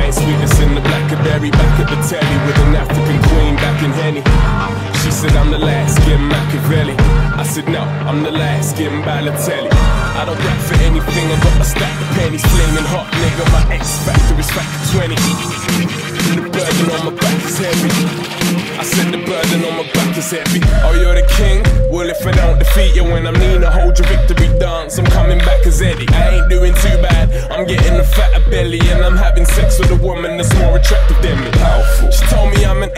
white sweetness in the blackberry. Back at the telly with an African queen back in Henny. She said I'm the light skin Machiavelli. I said no, I'm the light skin Balotelli. I don't rap for anything, I got a stack of pennies. Flaming hot nigga, my X factor is factor 20. The burden on my back is heavy. I said the burden on my back is heavy. Oh, you're the king? Well, if I don't defeat you when I'm Nina, hold your victory dance. I'm coming back as Eddie. I ain't doing too bad. I'm getting a fatter belly, and I'm having sex with a woman that's more attractive than me. Powerful. She told me I'm an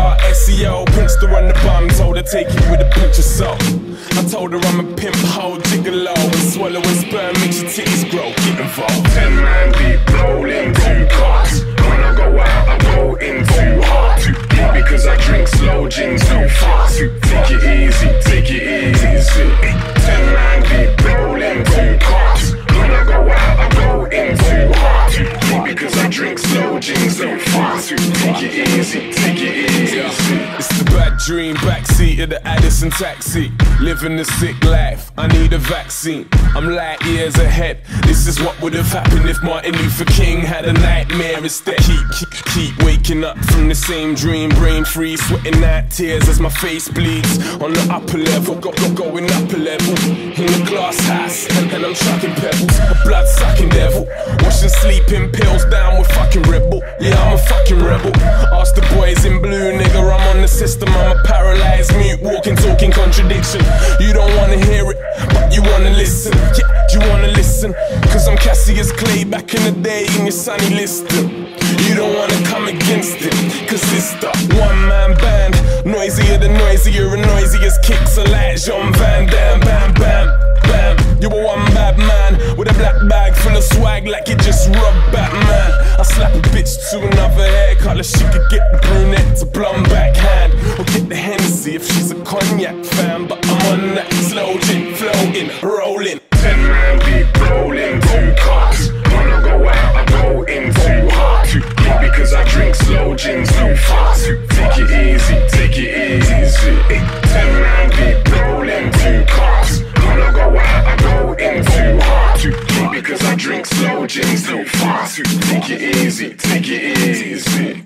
ARSEO. Pinched her on the bum, told her take it with a pinch of salt. I told her I'm a pimp, hoe, gigolo, and swallowing sperm makes your titties grow. Get involved. 10 man deep, rolling 2 cars. When I go out, I go in too hard. Because I drink slow gins too fast. Take it easy, take it easy. 10 man deep, rolling 2 cars. When I go out, I go in too hard. Because I drink slow gins too fast. Take it easy, take it easy. It's the bad dream, backseat of the Addison taxi. Living the sick life, I need a vaccine. I'm light years ahead. This is what would have happened if Martin Luther King had a nightmare instead. Keep waking up from the same dream. Brain freeze, sweating out tears as my face bleeds. On the upper level, going up a level. In the glass house, and I'm trucking pebbles. A blood sucking devil, washing sleeping pills down with fucking rebel. Yeah, I'm a fucking rebel. Ask the boys in blue, nigga, I'm on the system. I'm a paralyzed mute, walking, talking contradiction. You don't wanna hear it, but you wanna listen. Yeah, you wanna listen, cause I'm Cassius Clay back in the day in your sunny listing. You don't wanna come against it, cause it's the one-man band. Noisier than noisier and noisiest kicks are like Jean Van Damme. Bam, bam, bam. You a one bad man with a black bag full of swag like you just robbed Batman. I slap a bitch to another hair color. She could get the brunette to blonde backhand, or get the Hennessy if she's a cognac fan. But I'm on that slow gin, floating, rolling. 10 man deep, rolling 2 cars. When I go out, I go in too hard. Because I drink slow gins too fast. Take it easy, take it easy. 10 man deep, rolling 2 cars. When I go out, I go in too hard. Because I drink slow gins too fast. Take it easy, take it easy.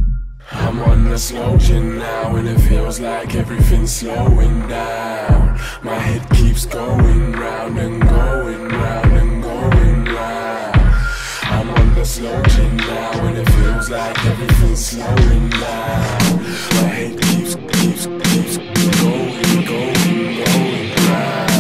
I'm on the slow gin now, and it feels like everything's slowing down. My head keeps going round and going round and going round. I'm on the slow gin now, and it feels like everything's slowing down. My head keeps going round.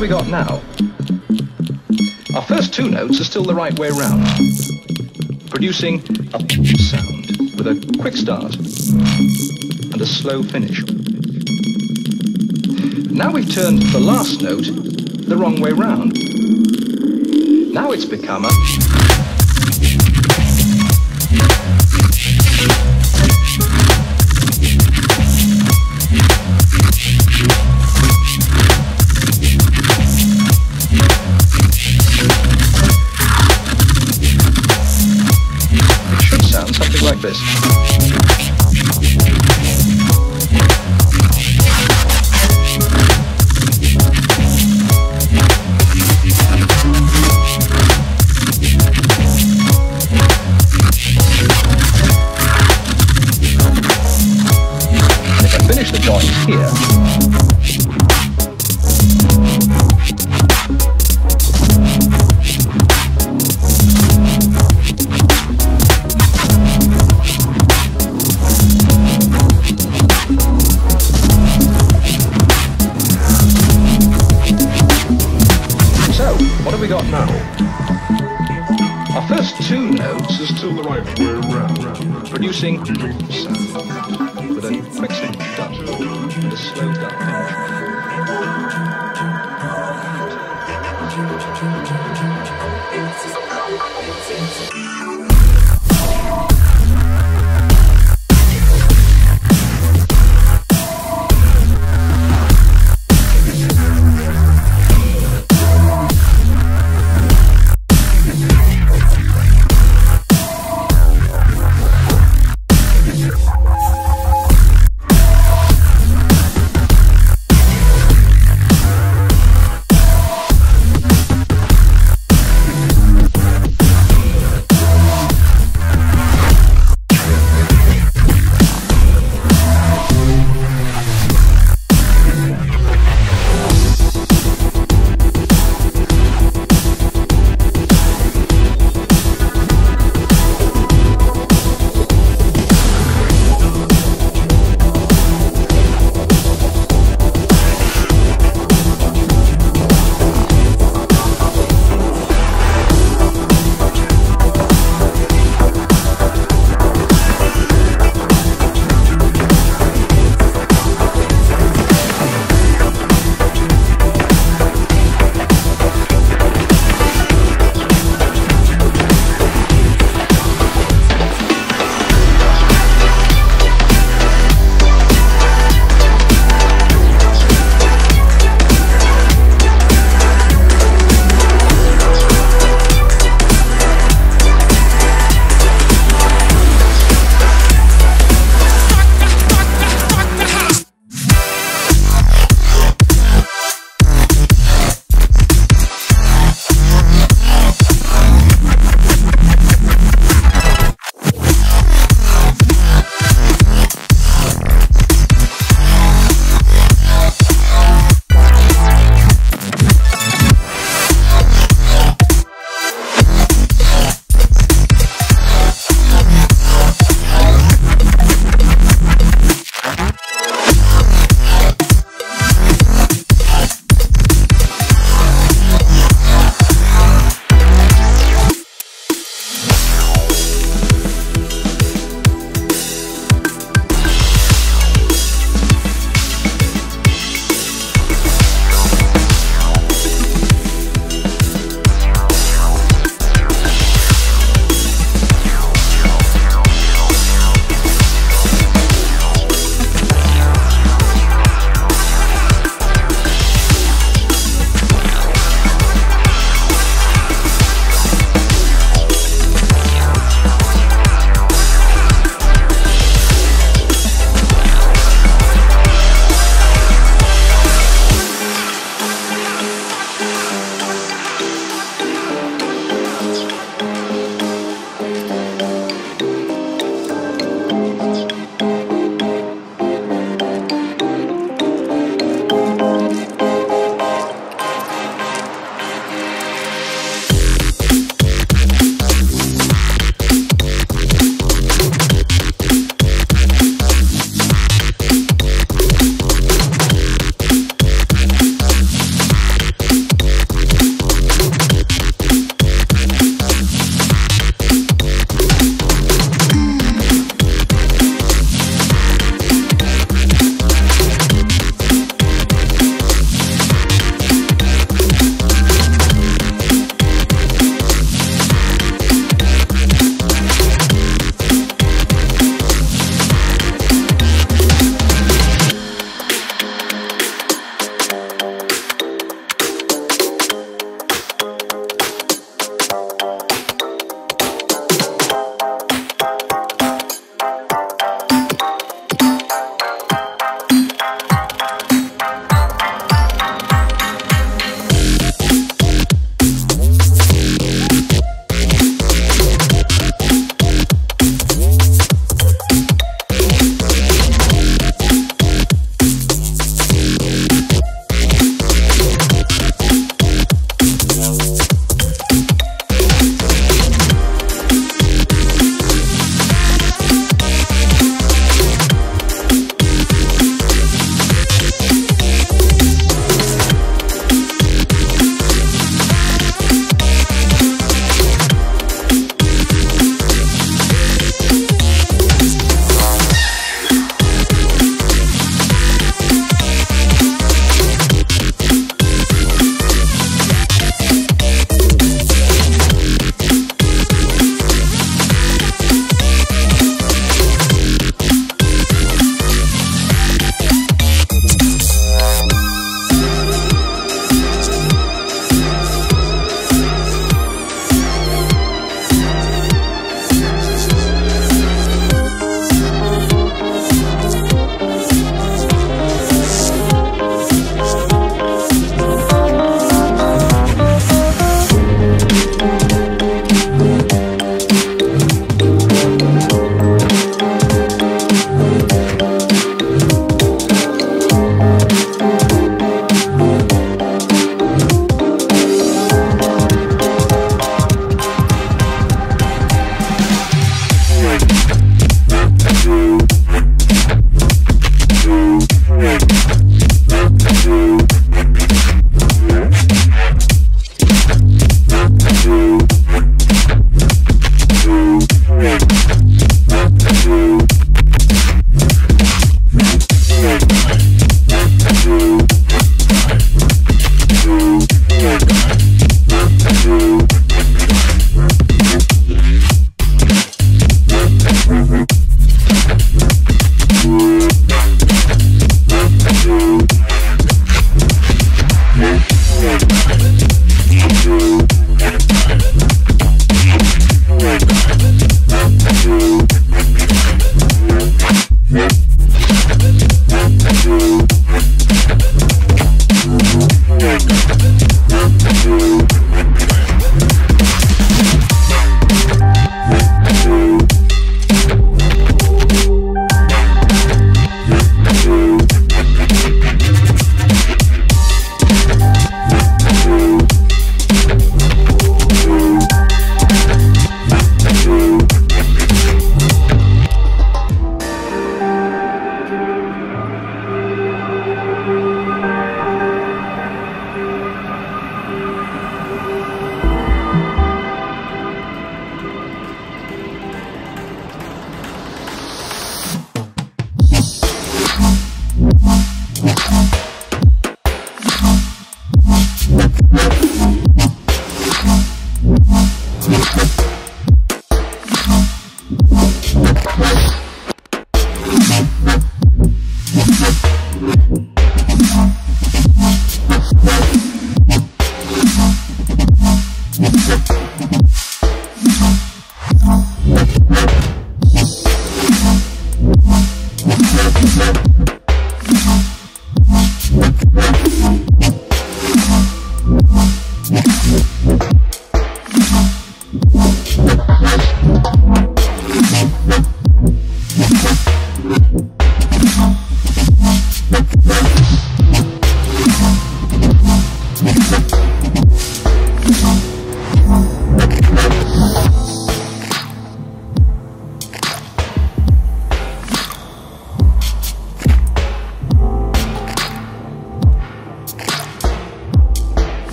have we got now? Our first two notes are still the right way round, producing a sound with a quick start and a slow finish. Now we've turned the last note the wrong way round. Now it's become a... something like this. If I finish the joint here, we got now? Our first two notes are still the right way around, producing sound with a quick start and a slow down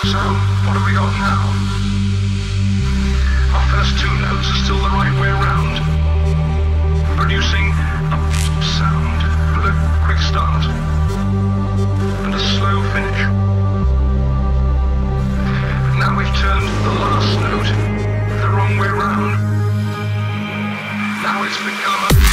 So, what have we got now? Our first two notes are still the right way round, producing a sound with a quick start and a slow finish. Now we've turned the last note the wrong way round. Now it's become a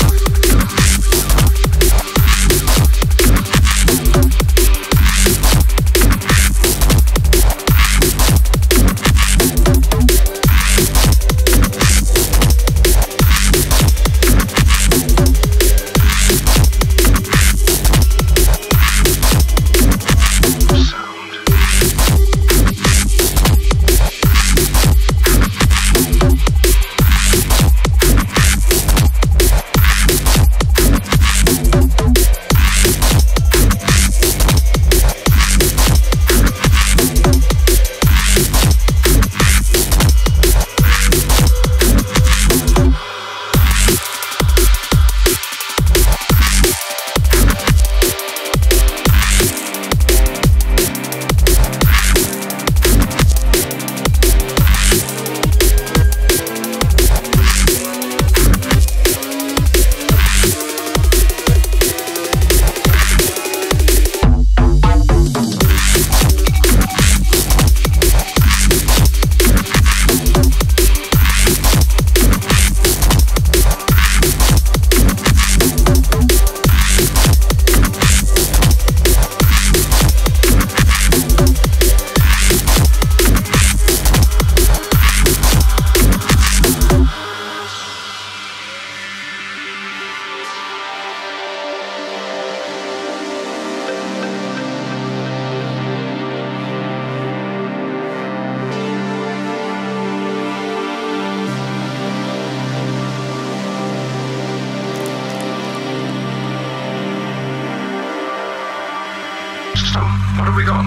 what have we got?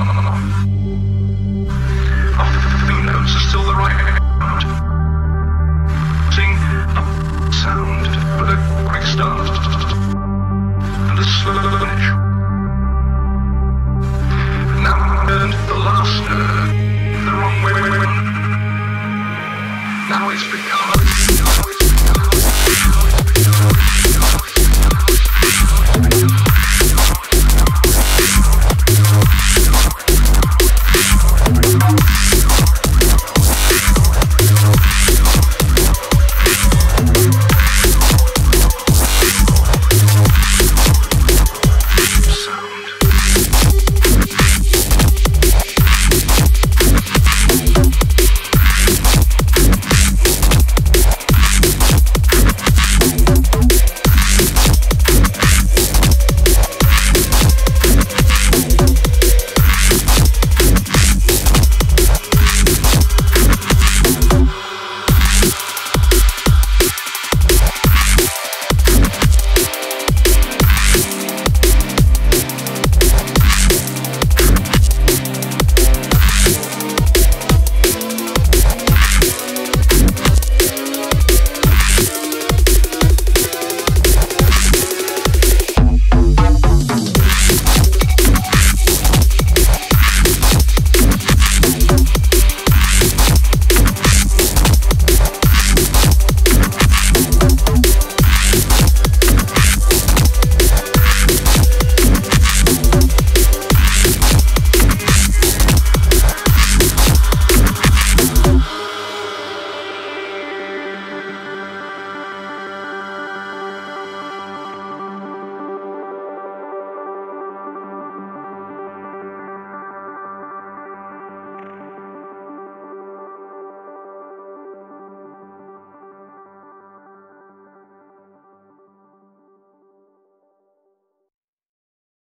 Our two notes are still the right round. Sing a sound with a quick start and a slow finish.